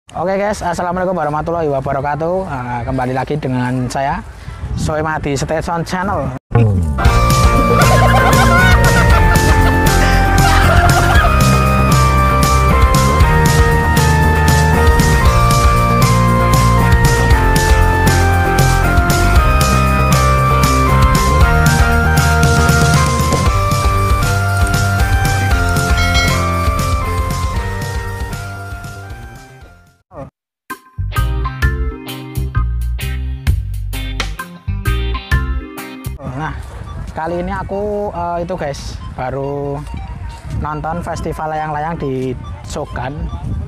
Oke guys, assalamualaikum warahmatullahi wabarakatuh. Kembali lagi dengan saya Soema di Station Channel. Nah, kali ini aku itu guys baru nonton festival layang-layang di Sogan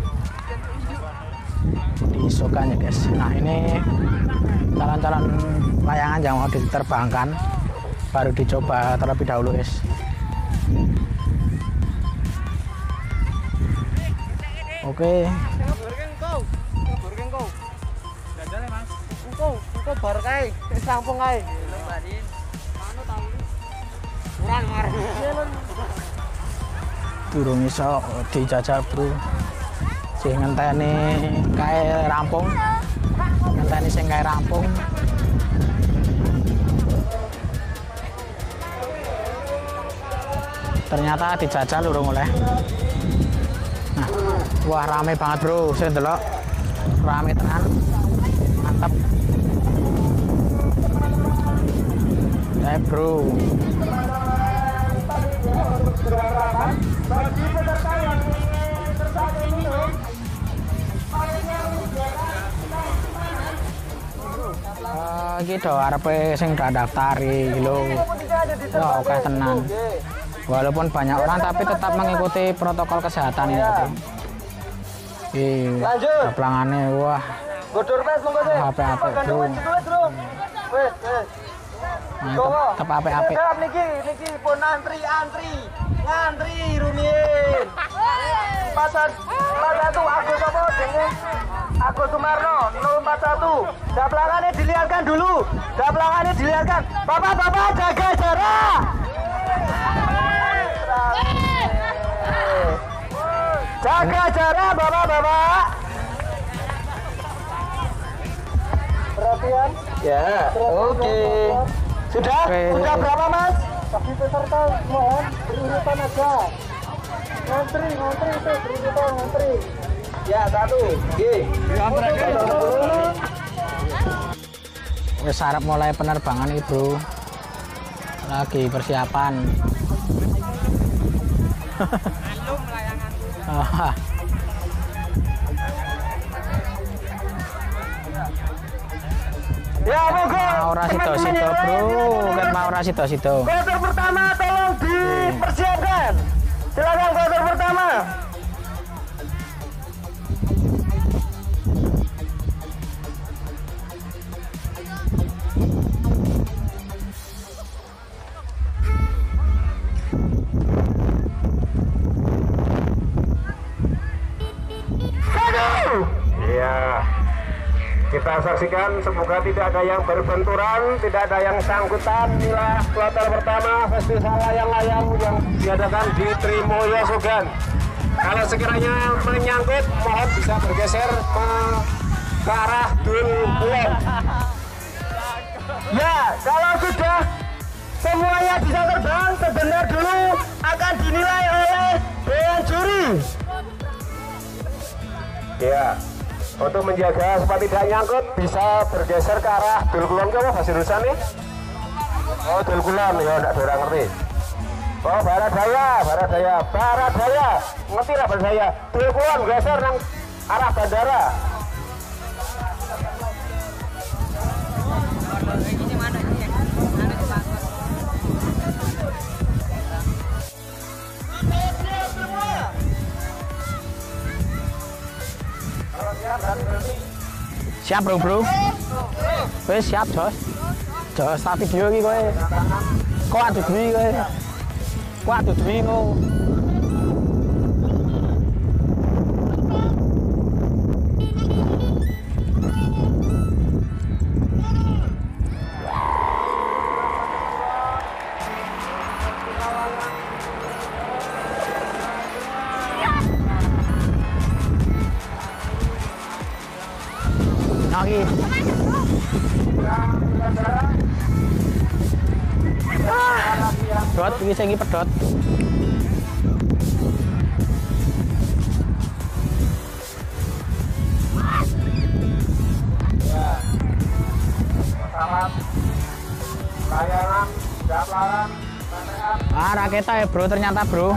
ya guys. Nah, ini calon-calon layangan yang mau diterbangkan baru dicoba terlebih dahulu guys. Oke. Bar kae, wis rampung kae. Durung iso dijajal, Bro. Sing ngenteni kae rampung. Ngenteni sing kae rampung. Ternyata dijajal urung oleh. Nah, wah rame banget, Bro. Saya ndelok rame tenan. Mantap. Bro, gitu arepe sing udah daftari gitu. Wah, oke tenan. Walaupun banyak orang tapi tetap mengikuti protokol kesehatan ya. Lanjut. Pelangane wah. Bodur pes monggo sih. HP, Bro. Wes. Tetap apik-apik. Niki pun ngantri rumiyin. Pasar satu Agus apa jenenge? Agus Sumarno 041. Daplangane dilihatkan dulu. Bapak-bapak jaga jarak. Jaga jarak Bapak-bapak. Perhatian. Ya, oke. Sudah berapa Mas? Bagi peserta mohon berurutan aja. Ngantri itu berurutan ngantri. Ya, satu. Wes arep mulai penerbangan nih, Bro. Lagi persiapan. Belum layangan. Ya, monggo. Maura Sito, Bro. Ket Maura Sito. Kloter pertama tolong dipersiapkan. Silakan kloter pertama. Kita saksikan, semoga tidak ada yang berbenturan, tidak ada yang sangkutan. Inilah kloter pertama festival layang-layang yang diadakan di Trimoyo Sogan. Kalau sekiranya menyangkut, mohon bisa bergeser ke arah Dul Kulon. Ya, kalau sudah semuanya bisa terbang, sebentar dulu akan dinilai oleh dewan juri. Ya. Untuk menjaga supaya tidak nyangkut, bisa bergeser ke arah Dul Kulon. Apa bahasa Indonesia nih? Oh, Dul Kulon, ya enggak ada orang ngerti. Oh, Barat Daya. Ngerti lah Barat Daya. Dul Kulon geser nang arah bandara. Siap, Bro. Wes siap, Jos. Tak video iki kowe. Kok adu dwi kowe. ono iki. Pedot iki sing pedot. Layanan, jablaran, Ah, raketa ya bro, ternyata bro.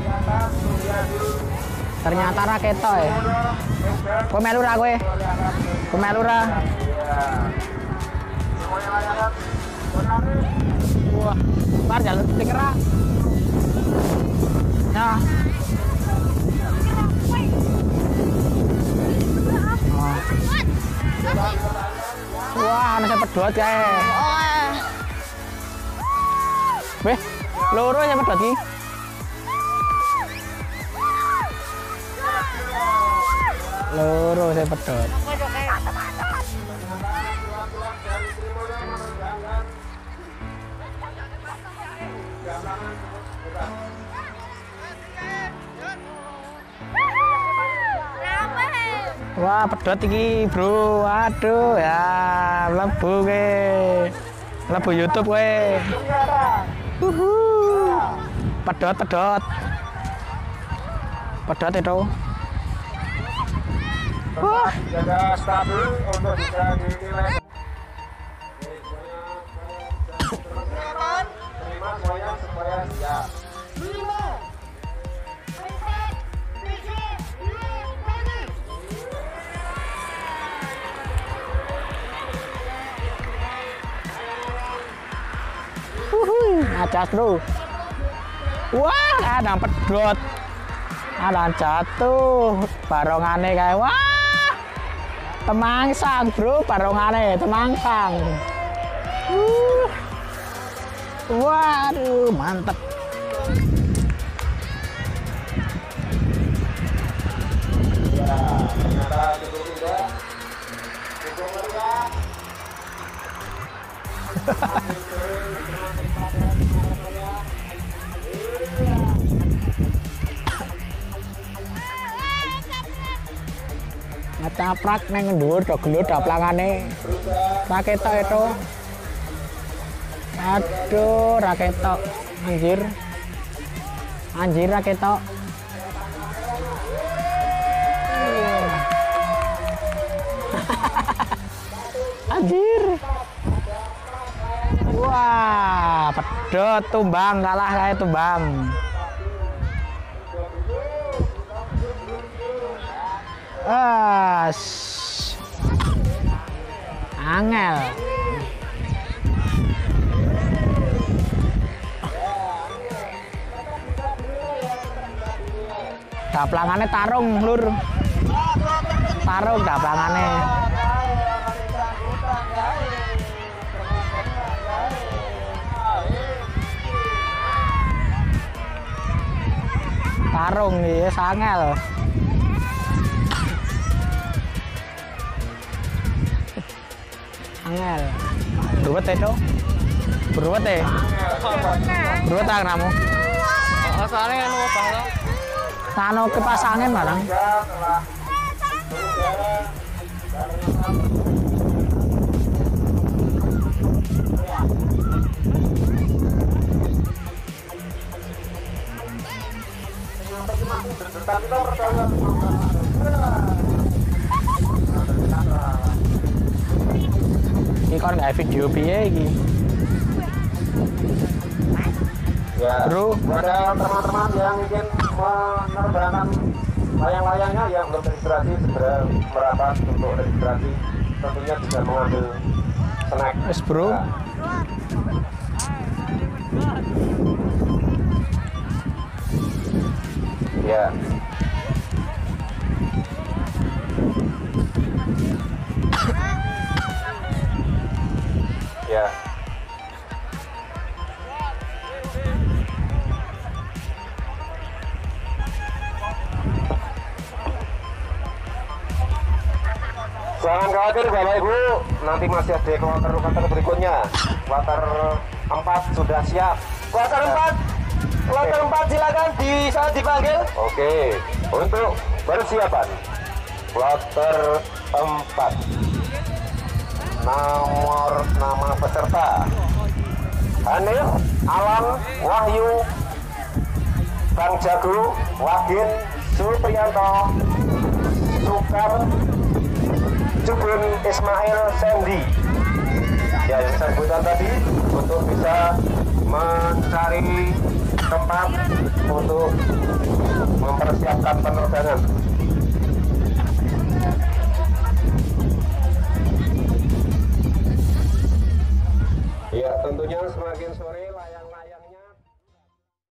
Ternyata raketa ya. Kowe melu ra kowe? Kowe melu ra? Wah, bar jalur stiker ra. Nah. Wah, ana sing pedhot kae. Weh, loro sing pedhot iki. Loro sing pedhot. Wah, pedhot iki, Bro. Waduh, ya mlebu kowe. Mlebu YouTube kowe. Pedhot. Pedhot itu. Wah, jaga stabil untuk bisa dinilai. Terima semuanya supaya siap. Acas bro. Wah, ada pedhot. Ada jatuh. Barongane kae. Wah. Temangsang bro, barongane temangsang. Waduh, mantep. Ya, ternyata cukup tidak. Cukup meriah. Ngecaprak neng dhuwur do gelut daplangane. Raketok itu. Aduh, raketok. Anjir. Anjir raketok. Anjir. Wah, pedhot tumbang kalah kayak tumbang. Angel. Daplangane tarung, Lur. Tarung daplangane. Tarung iki sangel. Angel. Beruwet itu. Beruwet ya? Beruwet tak kamu? Oh, soalnya anu apa lo? Sano kipas angin barang. Ini kan nggak video piye iki. Ya, Bro, ada teman-teman yang ingin menerbangkan layang-layangnya yang belum registrasi segera merapat untuk registrasi, tentunya bisa mengambil snack. wes bro. Nah, ya. Ya. Jangan khawatir Bapak Ibu, nanti masih ada kloter berikutnya. Kloter 4 sudah siap. Kloter 4. Kloter 4 silakan bisa dipanggil. Oke, untuk persiapan kloter 4. nomor nama peserta Hanif, Alam, Wahyu, Bang Jago, Wagin, Supriyanto, Sukar, Jubun, Ismail, Sandy. Ya, yang saya sebutkan tadi untuk bisa mencari tempat untuk mempersiapkan penerbangan.